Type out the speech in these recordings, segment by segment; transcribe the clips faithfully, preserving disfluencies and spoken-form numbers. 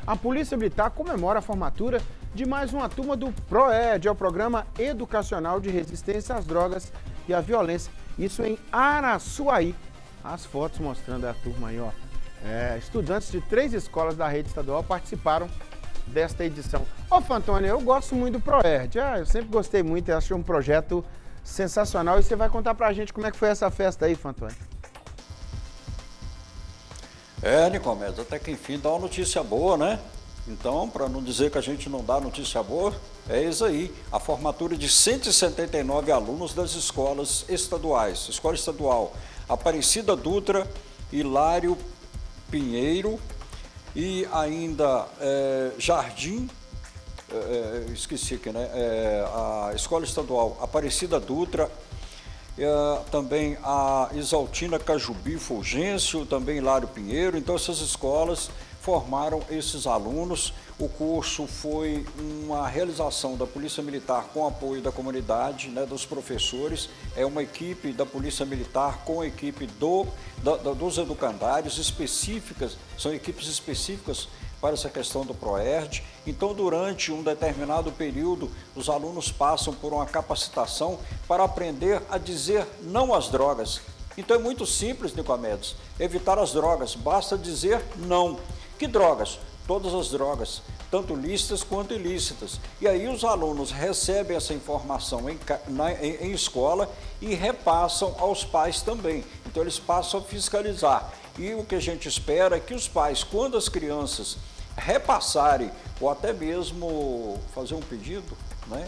A Polícia Militar comemora a formatura de mais uma turma do PROERD, é o Programa Educacional de Resistência às Drogas e à Violência. Isso em Araçuaí. As fotos mostrando a turma aí, ó. É, estudantes de três escolas da rede estadual participaram desta edição. Ô, Fantônio, eu gosto muito do PROERD. Ah, eu sempre gostei muito, eu achei um projeto sensacional. E você vai contar pra gente como é que foi essa festa aí, Fantônio? É, Nicomedes, até que enfim dá uma notícia boa, né? Então, para não dizer que a gente não dá notícia boa, é isso aí. A formatura de cento e setenta e nove alunos das escolas estaduais. Escola Estadual Aparecida Dutra, Hilário Pinheiro e ainda é, Jardim, é, esqueci aqui, né? É, a Escola Estadual Aparecida Dutra, é, também a Isaltina Cajubi Fulgêncio, também Hilário Pinheiro. Então essas escolas formaram esses alunos. O curso foi uma realização da Polícia Militar com apoio da comunidade, né, dos professores. É uma equipe da Polícia Militar com a equipe do, da, da, dos educandários específicas, são equipes específicas para essa questão do PROERD. Então, durante um determinado período, os alunos passam por uma capacitação para aprender a dizer não às drogas. Então, é muito simples, Nicomedes, evitar as drogas, basta dizer não. Que drogas? Todas as drogas, tanto lícitas quanto ilícitas. E aí os alunos recebem essa informação em, na, em, em escola e repassam aos pais também. Então, eles passam a fiscalizar. E o que a gente espera é que os pais, quando as crianças repassarem, ou até mesmo fazer um pedido, né?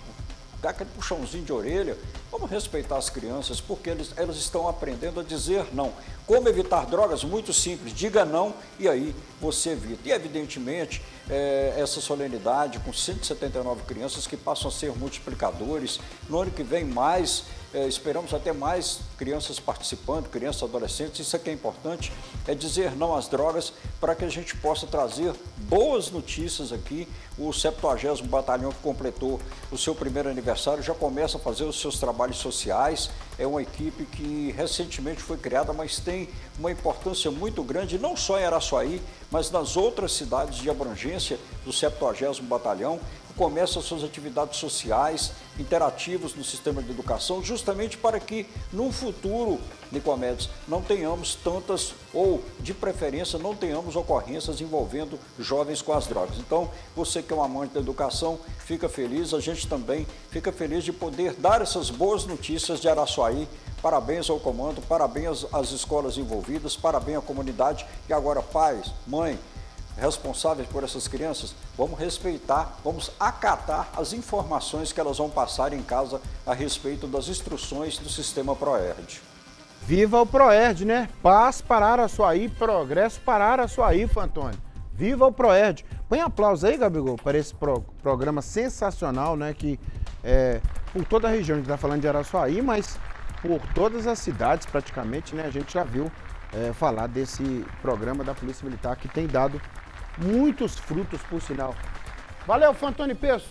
Dar aquele puxãozinho de orelha, vamos respeitar as crianças, porque eles, elas estão aprendendo a dizer não. Como evitar drogas? Muito simples, diga não e aí você evita. E evidentemente, é, essa solenidade com cento e setenta e nove crianças que passam a ser multiplicadores, no ano que vem mais, é, esperamos até mais crianças participando, crianças e adolescentes. Isso aqui é importante, é dizer não às drogas para que a gente possa trazer boas notícias aqui. O septuagésimo Batalhão, que completou o seu primeiro aniversário, já começa a fazer os seus trabalhos sociais. É uma equipe que recentemente foi criada, mas tem uma importância muito grande, não só em Araçuaí, mas nas outras cidades de abrangência do septuagésimo Batalhão. Começa as suas atividades sociais, interativas no sistema de educação, justamente para que, no futuro, Nicomedes, não tenhamos tantas, ou de preferência, não tenhamos ocorrências envolvendo jovens com as drogas. Então, você que é um amante da educação, fica feliz, a gente também fica feliz de poder dar essas boas notícias de Araçuaí. Parabéns ao comando, parabéns às escolas envolvidas, parabéns à comunidade. E agora, pais, mãe, responsáveis por essas crianças, vamos respeitar, vamos acatar as informações que elas vão passar em casa a respeito das instruções do sistema PROERD. Viva o PROERD, né? Paz para Araçuaí, progresso para Araçuaí, Fantônio. Viva o PROERD. Põe aplauso aí, Gabigol, para esse pro programa sensacional, né? Que é, por toda a região, a gente está falando de Araçuaí, mas por todas as cidades praticamente, né? A gente já viu é, falar desse programa da Polícia Militar que tem dado muitos frutos, por sinal. Valeu, Fantônio Peço.